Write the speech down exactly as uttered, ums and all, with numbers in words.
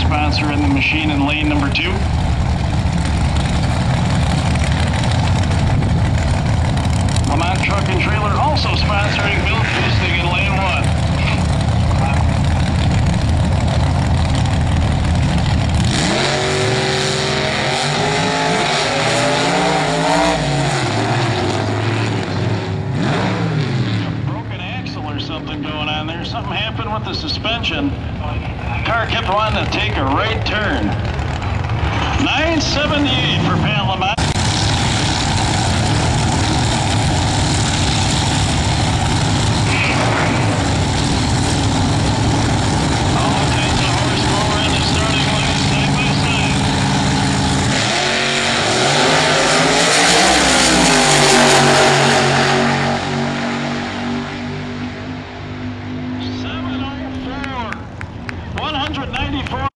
sponsor in the machine in lane number two. Lamont Truck and Trailer also sponsoring Bill Feasting in lane one. Something going on there. Something happened with the suspension. Car kept wanting to take a right turn. nine seventy-eight for Pat Lamont. All kinds of horsepower in the starting line, side by side. seven oh four, one ninety-four.